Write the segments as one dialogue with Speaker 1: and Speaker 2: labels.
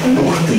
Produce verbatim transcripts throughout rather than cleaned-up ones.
Speaker 1: Ух ти!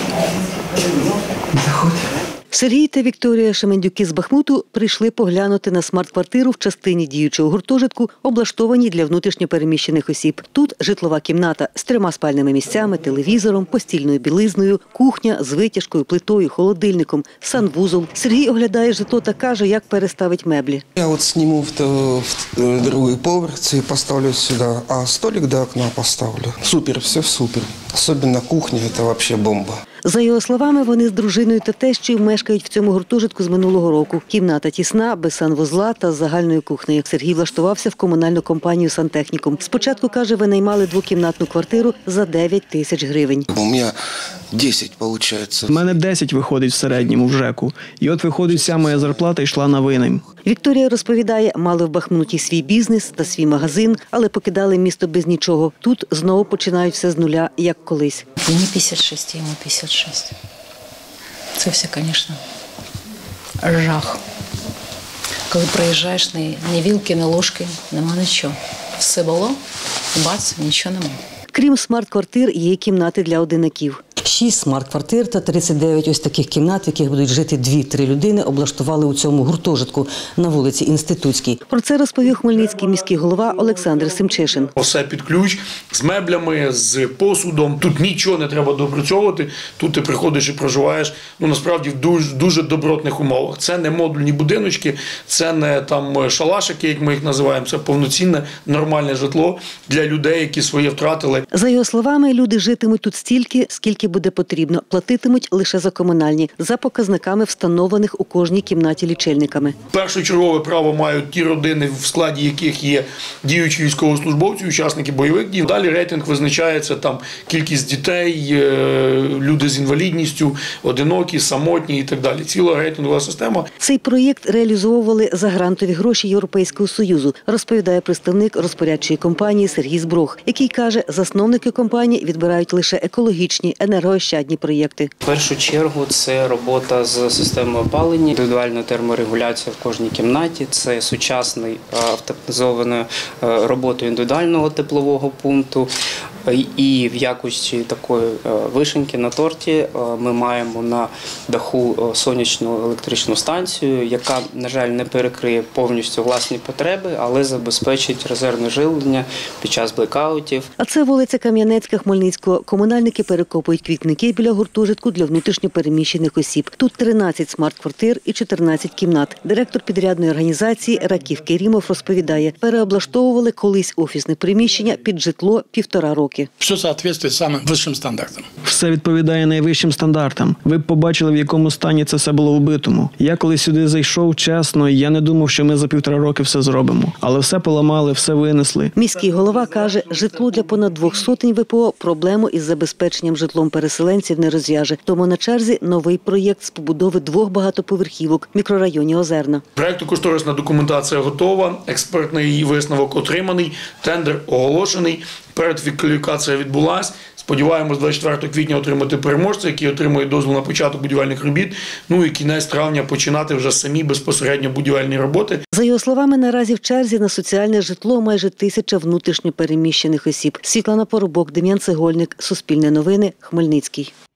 Speaker 1: Заходь.
Speaker 2: Сергій та Вікторія Шемендюки з Бахмуту прийшли поглянути на смарт-квартиру в частині діючого гуртожитку, облаштованій для внутрішньопереміщених осіб. Тут житлова кімната з трьома спальними місцями, телевізором, постільною білизною, кухня з витяжкою, плитою, холодильником, санвузол. Сергій оглядає житло та каже, як переставить меблі.
Speaker 3: Я от зніму в, в другий поверх і поставлю сюди, а столик до окна поставлю. Супер, все супер. Особливо кухня – це взагалі бомба.
Speaker 2: За його словами, вони з дружиною та тещою мешкають в цьому гуртожитку з минулого року. Кімната тісна, без санвузла та з загальною кухнею. Сергій влаштувався в комунальну компанію «Сантехнікум». Спочатку, каже, винаймали двокімнатну квартиру за дев'ять тисяч гривень.
Speaker 3: У мене десять виходить.
Speaker 4: У мене десять виходить в середньому в ЖЕКу. І от виходить, вся моя зарплата йшла на винайм.
Speaker 2: Вікторія розповідає, мали в Бахмуті свій бізнес та свій магазин, але покидали місто без нічого. Тут знову починають все з нуля, як колись.
Speaker 5: Мені п'ятдесят шість, йому п'ятдесят шість. Це все, звісно, жах. Коли приїжджаєш, ні, ні вілки, ні ложки, нема нічого. Все було, бац, нічого нема.
Speaker 2: Крім смарт-квартир, є кімнати для одинаків.
Speaker 6: Шість смарт-квартир та тридцять дев'ять ось таких кімнат, в яких будуть жити дві-три людини, облаштували у цьому гуртожитку на вулиці Інститутській.
Speaker 2: Про це розповів хмельницький міський голова Олександр Семчишин.
Speaker 7: Все під ключ, з меблями, з посудом. Тут нічого не треба допрацьовувати. Тут ти приходиш і проживаєш, ну, насправді, в дуже, дуже добротних умовах. Це не модульні будиночки, це не там шалашики, як ми їх називаємо. Це повноцінне, нормальне житло для людей, які своє втратили.
Speaker 2: За його словами, люди житимуть тут стільки, скільки буде потрібно. Платитимуть лише за комунальні, за показниками, встановлених у кожній кімнаті лічильниками.
Speaker 7: Першочергове право мають ті родини, в складі яких є діючі військовослужбовці, учасники бойових дій. Далі рейтинг визначається там кількість дітей, люди з інвалідністю, одинокі, самотні і так далі. Ціла рейтингова система.
Speaker 2: Цей проєкт реалізовували за грантові гроші Європейського Союзу, розповідає представник розпорядчої компанії Сергій Зброх, який каже, засновники компанії відбирають лише екологічні, енергоощадні проєкти.
Speaker 8: В першу чергу це робота з системою опалення, індивідуальна терморегуляція в кожній кімнаті, це сучасний автоматизованою роботою індивідуального теплового пункту. І в якості такої вишеньки на торті ми маємо на даху сонячну електричну станцію, яка, на жаль, не перекриє повністю власні потреби, але забезпечить резервне живлення під час блекаутів.
Speaker 2: А це вулиця Кам'янецька Хмельницького. Комунальники перекопують квітники біля гуртожитку для внутрішньопереміщених осіб. Тут тринадцять смарт-квартир і чотирнадцять кімнат. Директор підрядної організації Раків Керімов розповідає, переоблаштовували колись офісне приміщення під житло півтора роки.
Speaker 9: Все відповідає самим вищим стандартам.
Speaker 4: Все відповідає найвищим стандартам. Ви б побачили, в якому стані це все було вбитому. Я коли сюди зайшов, чесно, я не думав, що ми за півтора роки все зробимо. Але все поламали, все винесли.
Speaker 2: Міський голова каже, житло для понад двох сотень ВПО проблему із забезпеченням житлом переселенців не розв'яже. Тому на черзі новий проєкт з побудови двох багатоповерхівок в мікрорайоні Озерна.
Speaker 7: Проєктно-кошторисна документація готова, експертний її висновок отриманий, тендер оголошений, передкваліфікація відбулась. Сподіваємось, двадцять четвертого квітня отримати переможця, який отримує дозвіл на початок будівельних робіт, ну і кінець травня починати вже самі безпосередньо будівельні роботи.
Speaker 2: За його словами, наразі в черзі на соціальне житло майже тисяча внутрішньо переміщених осіб. Світлана Поробок, Дем'ян Цегольник, Суспільне новини, Хмельницький.